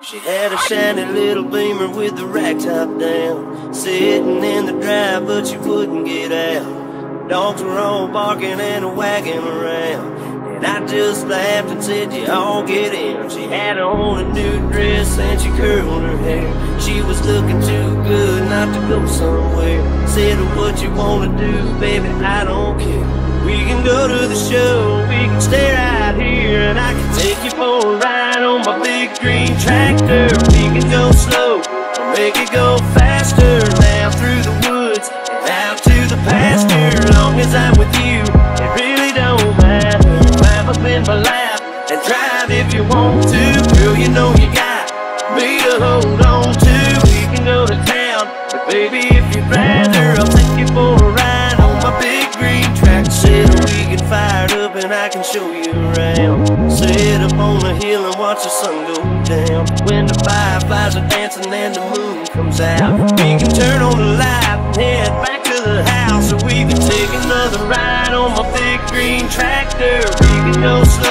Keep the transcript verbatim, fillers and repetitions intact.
She had a shiny little Beamer with the rack top down, sitting in the drive but she wouldn't get out. Dogs were all barking and wagging around, and I just laughed and said, you all get in. She had on a new dress and she curled her hair. She was looking too good not to go somewhere. Said, what you wanna do, baby, I don't care. We can go to the show, we can stay right here, and I can take you for a ride on my big green tractor. We can go slow, or make it go faster, down through the woods and out to the pasture. Long as I'm with you, it really don't matter. Climb up in my lap and drive if you want to. Girl, you know you got me to hold on to. We can go to town, but baby, if you'd rather, I'll take you for a ride on my big green tractor. Said we get fired up and I can show you around. Sit up on the hill and watch the sun go down. When the fireflies are dancing and the moon comes out, we can turn on the light and head back to the house. Or we can take another ride on my big green tractor. We can go slow